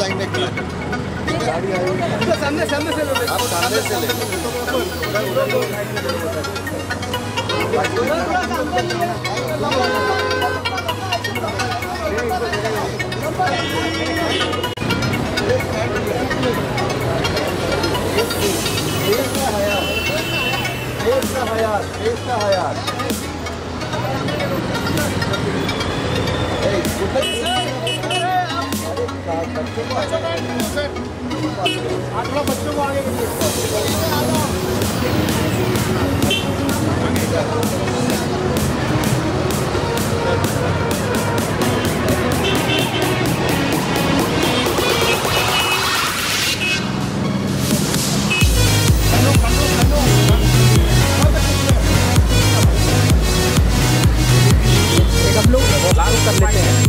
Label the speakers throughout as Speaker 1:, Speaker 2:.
Speaker 1: Line में खड़ा है। सामने से लो, आप सामने से ले। बच्चों को आगे हम लोग लागू कर लेते हैं।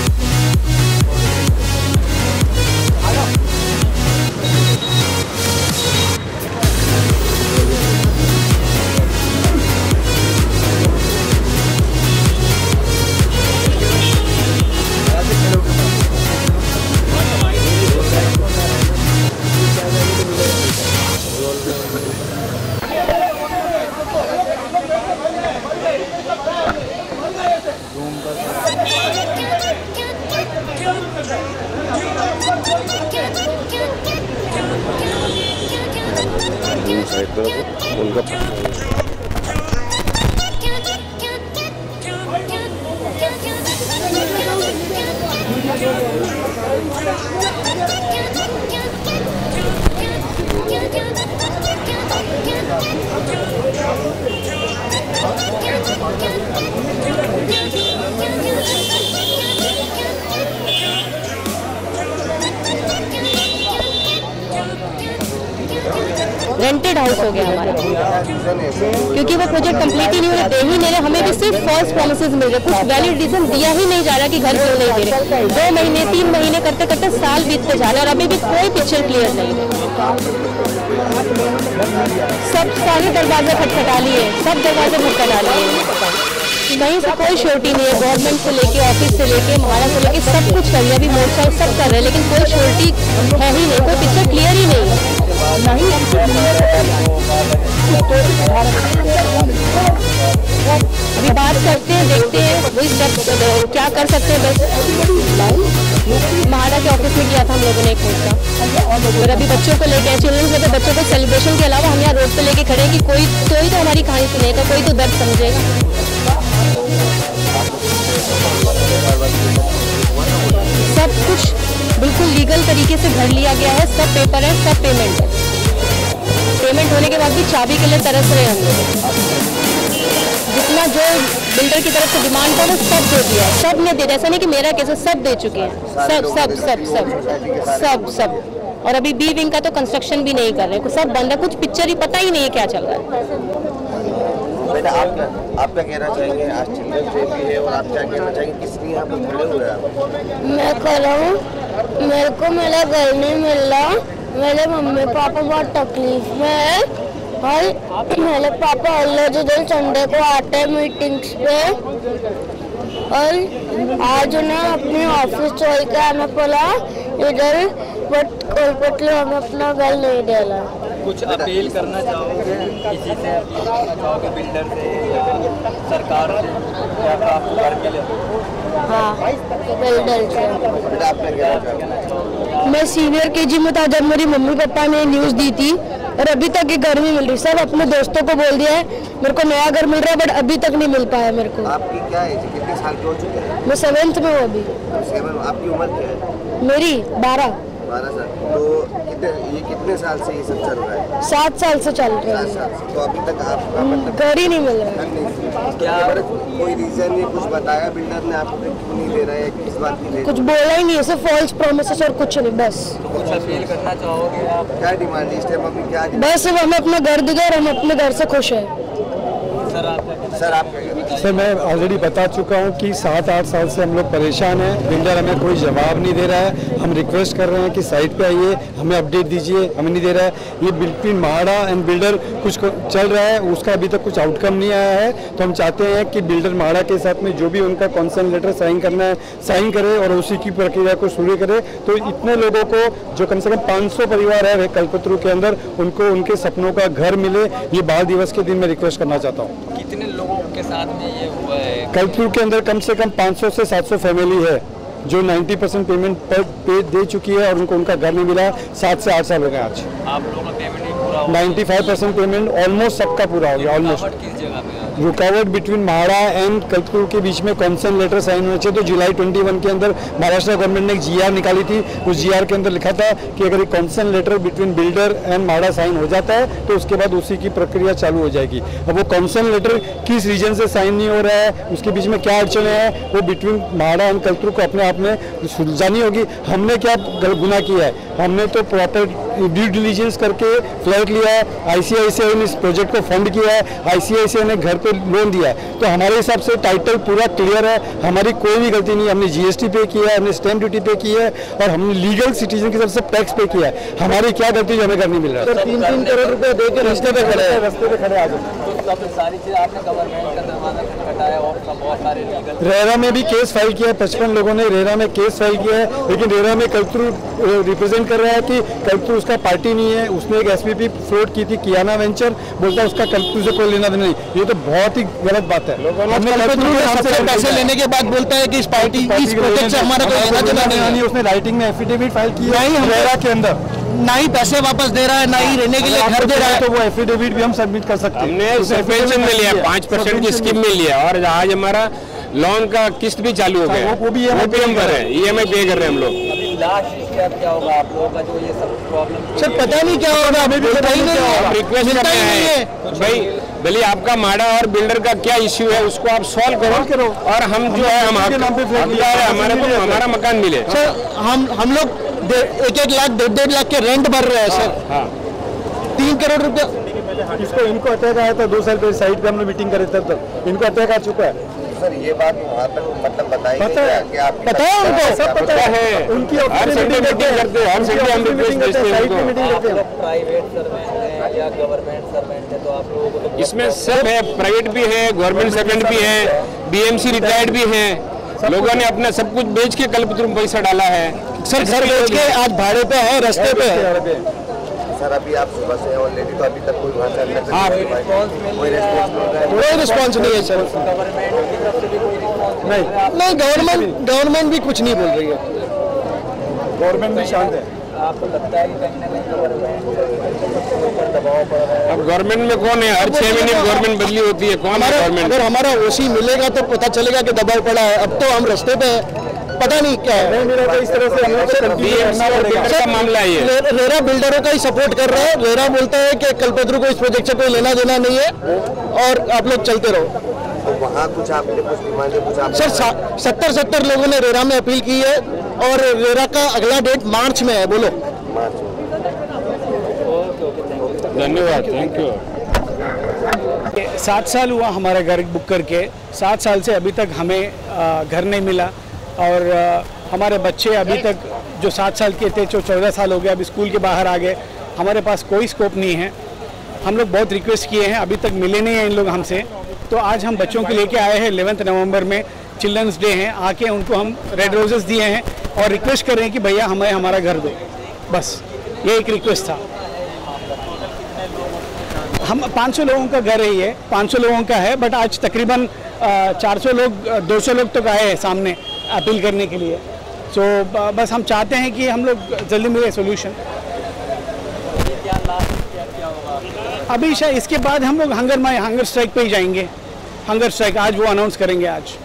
Speaker 1: साइड पर उनका
Speaker 2: रेंटेड हाउस हो गया हमारा, क्योंकि वो प्रोजेक्ट कंप्लीट ही नहीं हो रहा, दे ही नहीं रहे, हमें भी सिर्फ फॉल्स प्रॉमिसेस मिल रहे, कुछ वैलिड रीजन दिया ही नहीं जा रहा कि घर क्यों नहीं दे रहे। 2 महीने 3 महीने करते करते साल बीतते जा रहे और अभी भी कोई पिक्चर क्लियर नहीं है। सब सारे दरवाजे खटखटा लिए, सब दरवाजे खटखटा लिए, कहीं से कोई श्योरिटी नहीं है। गवर्नमेंट से लेके ऑफिस से लेके महाराज से लेके सब कुछ कर लिया, अभी मोर्चा सब कर रहे हैं, लेकिन कोई श्योरिटी है ही नहीं, कोई पिक्चर क्लियर ही नहीं है। अभी बात करते हैं, देखते हैं वही सब क्या कर सकते हैं। बस महाराजा के ऑफिस में किया था हम लोगों ने एक मोर्चा, और अभी बच्चों को लेके चिल्ड्रंस डे पे बच्चों को सेलिब्रेशन के अलावा हम यहाँ रोड पे लेके खड़े हैं कि कोई तो हमारी कहानी सुनेगा, कोई तो दर्द समझेगा। सब कुछ बिल्कुल लीगल तरीके से भर लिया गया है, सब पेपर है, सब पेमेंट है। पेमेंट होने के बाद भी चाबी के लिए तरस रहे हम लोग। जितना जो बिल्डर की तरफ से डिमांड था वो सब दे दिया, सब ने दे दिया, ऐसा नहीं कि मेरा कैसे, सब दे चुके हैं, सब सब सब सब सब सब। और अभी बी विंग का तो कंस्ट्रक्शन भी नहीं कर रहे, सब बंद है, कुछ पिक्चर ही पता ही नहीं है क्या चल रहा है।
Speaker 1: आप क्या कहना चाहेंगे? आज चिल्ड्रंस डे भी है और आप क्या कहना चाहेंगे, किस लिए आप खड़े हुए हैं?
Speaker 3: मैं खड़ा हूँ, मेरे को मेरा घर नहीं मिल रहा, मेरे मम्मी पापा बहुत तकलीफ में है, और मेरे पापा ऑलरेडी दिन संडे को आते हैं मीटिंग्स पे, और आज उन्हें अपनी ऑफिस छोड़ के आना पड़ा इधर, बट कोलकाता हमें अपना घर नहीं दे रहा।
Speaker 4: कुछ अपील करना चाहोगे, किसी से अपील करना चाहोगे, बिल्डर से, सरकार से, या फिर आपको घर मिले?
Speaker 3: हाँ, बिल्डर से।
Speaker 2: मैं सीनियर केजी में था जब मेरी मम्मी पापा ने न्यूज़ दी थी, और अभी तक ये घर नहीं मिल रही। सब अपने दोस्तों को बोल दिया है मेरे को नया घर मिल रहा है, बट अभी तक नहीं मिल पाया मेरे को।
Speaker 1: आपकी क्या है, कितने साल की हो चुके हैं?
Speaker 3: मैं 7th में हूँ अभी।
Speaker 1: आपकी उम्र क्या है?
Speaker 3: मेरी 12
Speaker 1: साल। तो ये कितने साल से ये सब चल रहा है?
Speaker 3: 7 साल से चल रहा है।
Speaker 1: 7 साल से। तो अभी तक आपका मतलब
Speaker 3: घर ही नहीं मिल रहा
Speaker 1: है? क्या कोई रीजन ये कुछ बताया बिल्डर ने आपको क्यों नहीं दे रहा है, किस बात की?
Speaker 3: कुछ बोला ही नहीं, ऐसे फॉल्स प्रॉमिसेस और कुछ नहीं, बस।
Speaker 4: कुछ अपील करना चाहोगे आप?
Speaker 1: क्या डिमांड है इस टाइम अभी, क्या?
Speaker 3: बस हमें अपना घर दिया और हम अपने घर से खुश है।
Speaker 4: सर आप
Speaker 1: सर आप क्या कहते हैं?
Speaker 5: सर मैं ऑलरेडी बता चुका हूं कि 7-8 साल से हम लोग परेशान हैं। बिल्डर हमें कोई जवाब नहीं दे रहा है। हम रिक्वेस्ट कर रहे हैं कि साइट पे आइए, हमें अपडेट दीजिए, हमें नहीं दे रहा है। ये बिल्कुल म्हाडा एंड बिल्डर कुछ चल रहा है, उसका अभी तक कुछ आउटकम नहीं आया है। तो हम चाहते हैं कि बिल्डर म्हाडा के साथ में जो भी उनका कॉन्सेंट लेटर साइन करना है साइन करे और उसी की प्रक्रिया को शुरू करे। तो इतने लोगों को जो कम से कम 500 परिवार है कल्पतरू के अंदर, उनको उनके सपनों का घर मिले, ये बाल दिवस के दिन मैं रिक्वेस्ट करना चाहता हूँ।
Speaker 4: कितने लोगों के साथ में ये हुआ है?
Speaker 5: कल्पतरू के अंदर कम से कम 500 से 700 फैमिली है जो 90% पेमेंट पे दे चुकी है और उनको उनका घर नहीं मिला। 7 से 8 साल हो गए आज।
Speaker 4: आप लोगों का पेमेंट नहीं पूरा हुआ?
Speaker 5: 95% पेमेंट ऑलमोस्ट सबका पूरा हो गया। ऑलमोस्ट
Speaker 4: किस जगह पे?
Speaker 5: रुकावट बिटवीन म्हाडा एंड कल्पतरू के बीच में कॉन्सेंट लेटर साइन होना चाहिए। तो जुलाई 21 के अंदर महाराष्ट्र गवर्नमेंट ने एक GR निकाली थी। उस GR के अंदर लिखा था कि अगर एक consent letter between builder and MHADA sign हो जाता है तो उसके बाद उसी की प्रक्रिया चालू हो जाएगी। अब वो कॉन्सेंट लेटर किस रीजन से साइन नहीं हो रहा है, उसके बीच में क्या अड़चने हैं, वो बिटवीन म्हाडा एंड कल्पतरू को अपने आप में सुलझानी होगी। हमने क्या गुनाह किया है? हमने तो प्रॉपर ड्यू डिलीजेंस करके फ्लैट लिया है। ICICI ने इस प्रोजेक्ट को फंड किया है, ICICI ने घर पे लोन दिया है। तो हमारे हिसाब से टाइटल पूरा क्लियर है, हमारी कोई भी गलती नहीं है। हमने GST पे किया है, हमने स्टैम्प ड्यूटी पे की है और हमने लीगल सिटीजन की तरफ से टैक्स पे किया है। हमारी क्या गलती जो हमें घर नहीं मिल रहा है? 3-3 करोड़ रुपए दे के रास्ते पे खड़े आ जाए।
Speaker 4: तो सब सारी चीज़ आपने गवर्नमेंट का दरवाजा खटखटाया और बहुत सारे लीगल।
Speaker 5: रेरा में भी केस फाइल किया है, 55 लोगों ने रेरा में केस फाइल किया है, लेकिन रेरा में कल्पतरू रिप्रेजेंट कर रहा है कि कल्पतरू उसका पार्टी नहीं है। उसने एक SPP फ्लोट की थी, कियाना वेंचर, बोलता है उसका कल्पतरू से कोई लेना देना नहीं। ये तो बहुत ही गलत बात है। हमसे
Speaker 6: पैसे लेने के बाद बोलता है कि इस पार्टी इस प्रोजेक्ट से हमारा कोई लेना देना नहीं है।
Speaker 5: उसने राइटिंग में एफिडेविट फाइल किया है रेरा के अंदर,
Speaker 6: ना ही पैसे वापस दे रहा है, ना ही रहने के लिए घर दे रहा है।
Speaker 5: तो वो एफिडेविट भी हम सबमिट कर सकते हैं।
Speaker 7: हमने पेंशन में लिया, 5% की स्कीम में लिया और आज हमारा लोन का किस्त भी चालू हो गया।
Speaker 5: वो भी
Speaker 7: हम कर रहे हैं, EMI पे कर रहे हैं हम लोग।
Speaker 4: अभी लास्ट क्या होगा आप लोगों का जो ये सब प्रॉब्लम?
Speaker 6: सर पता नहीं क्या होगा, हमें भी पता ही नहीं है।
Speaker 7: रिक्वेस्ट
Speaker 6: मिलता
Speaker 7: करते
Speaker 6: ही नहीं
Speaker 7: हैं
Speaker 6: है।
Speaker 7: भाई भले आपका म्हाडा और बिल्डर का क्या इश्यू है उसको आप सॉल्व करो और हम जो है हम हकदार है, हमारे को हमारा मकान मिले।
Speaker 6: सर हम लोग 1-1 लाख 1.5 लाख के रेंट भर रहे हैं सर।
Speaker 7: हाँ
Speaker 6: 3 करोड़ रुपया
Speaker 5: इनको अटैक आया था 2 साल पहले, साइट पे हमने मीटिंग करे तब इनको अटैक आ चुका है।
Speaker 1: सर ये बात वहाँ तक मतलब बताई
Speaker 5: पता
Speaker 1: गई
Speaker 5: है,
Speaker 1: है कि आपकी
Speaker 5: पता है उनको, सब पता है।
Speaker 7: है।
Speaker 5: उनकी
Speaker 7: हर संडे मीटिंग करते हैं, हर संडे हम रिक्वेस्ट भेजते हैं
Speaker 5: साइट पे
Speaker 7: उनको।
Speaker 5: मीटिंग करते हैं।
Speaker 4: प्राइवेट सर्वेंट है या गवर्नमेंट सर्वेंट है, तो आप लोगों को तो
Speaker 7: इसमें सब है, प्राइवेट भी है, गवर्नमेंट सर्वेंट भी है, BMC रिटायर्ड भी है। लोगों ने अपना सब कुछ बेच के कल्पतरू में पैसा डाला है।
Speaker 6: सर घर बेच के आज भाड़े पे है, रास्ते पे है।
Speaker 1: सर अभी आप सुबह से ऑलरेडी तो अभी तक कोई वहाँ से अंदर से
Speaker 7: हाँ,
Speaker 1: कोई रिस्पॉन्स मिल रहा है?
Speaker 6: कोई रिस्पॉन्स नहीं है सर।
Speaker 4: गवर्नमेंट की तरफ से भी कोई रिस्पॉन्स
Speaker 6: नहीं गवर्नमेंट भी कुछ नहीं बोल रही है।
Speaker 5: गवर्नमेंट भी शांत है।
Speaker 4: आपको लगता है कि कहीं ना कहीं गवर्नमेंट के ऊपर दबाव पड़ रहा है?
Speaker 7: अब गवर्नमेंट में कौन है? हर 6 महीने गवर्नमेंट बदली होती है। कौन है गवर्नमेंट?
Speaker 6: अगर हमारा OC मिलेगा तो पता चलेगा कि दबाव पड़ा है। अब तो हम रास्ते पे है, पता नहीं क्या है।
Speaker 5: नहीं मिला तो इस तरह से हम लोग को कंटिन्यू करना पड़ेगा।
Speaker 7: का मामला है ये।
Speaker 6: रेरा बिल्डरों का ही सपोर्ट कर रहा है। रेरा बोलता है कि कल्पतरू को इस प्रोजेक्ट से कोई लेना देना नहीं है और आप लोग चलते रहो।
Speaker 1: तो वहाँ कुछ आपने कुछ डिमांड कुछ आप
Speaker 6: सर 70 लोगों ने रेरा में अपील की है और रेरा का अगला डेट मार्च में है। बोलो।
Speaker 7: धन्यवाद, थैंक यू।
Speaker 8: 7 साल हुआ हमारा घर बुक करके। 7 साल से अभी तक हमें घर नहीं मिला और हमारे बच्चे अभी तक जो 7 साल के थे जो 14 साल हो गए, अभी स्कूल के बाहर आ गए। हमारे पास कोई स्कोप नहीं है। हम लोग बहुत रिक्वेस्ट किए हैं, अभी तक मिले नहीं हैं इन लोग हमसे। तो आज हम बच्चों को लेके आए हैं। 11 नवंबर में चिल्ड्रंस डे है, आके उनको हम रेड रोजेस दिए हैं और रिक्वेस्ट कर रहे हैं कि भैया हमें हमारा घर दो। बस ये एक रिक्वेस्ट था। हम 500 लोगों का घर है, ये 500 लोगों का है, बट आज तकरीबन 400 लोग 200 लोग तक आए हैं सामने अपील करने के लिए। सो बस हम चाहते हैं कि हम लोग जल्दी मिले सोल्यूशन। अभी शायद इसके बाद हम लोग हंगर स्ट्राइक पे ही जाएंगे। हंगर स्ट्राइक आज वो अनाउंस करेंगे। आज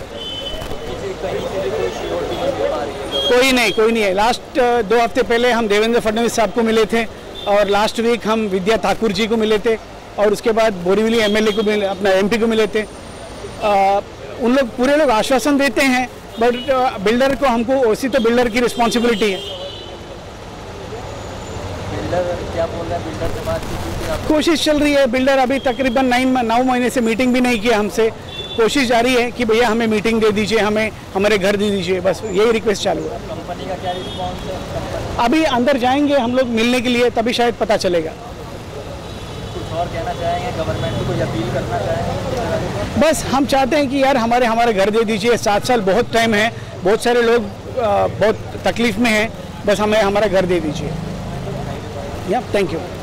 Speaker 8: कोई नहीं है। लास्ट 2 हफ्ते पहले हम देवेंद्र फडणवीस साहब को मिले थे और लास्ट वीक हम विद्या ठाकुर जी को मिले थे और उसके बाद बोरीवली MLA को मिले, अपना MP को मिले थे। उन लोग पूरे लोग आश्वासन देते हैं, बट बिल्डर को हमको OC तो बिल्डर की रिस्पॉन्सिबिलिटी है।
Speaker 4: बिल्डर क्या बोल रहे हैं? बिल्डर से बात की आप?
Speaker 8: कोशिश चल रही है। बिल्डर अभी तकरीबन 9 महीने से मीटिंग भी नहीं किया हमसे। कोशिश जारी है कि भैया हमें मीटिंग दे दीजिए, हमें हमारे घर दे दीजिए, बस यही रिक्वेस्ट चालू है।
Speaker 4: कंपनी का क्या रिस्पॉन्स है?
Speaker 8: अभी अंदर जाएंगे हम लोग मिलने के लिए, तभी शायद पता चलेगा।
Speaker 4: कुछ और कहना चाहेंगे? गवर्नमेंट को कोई अपील करना चाहेंगे?
Speaker 8: बस हम चाहते हैं कि यार हमारे घर दे दीजिए। 7 साल बहुत टाइम है, बहुत सारे लोग बहुत तकलीफ में हैं, बस हमें हमारा घर दे दीजिए। या थैंक यू।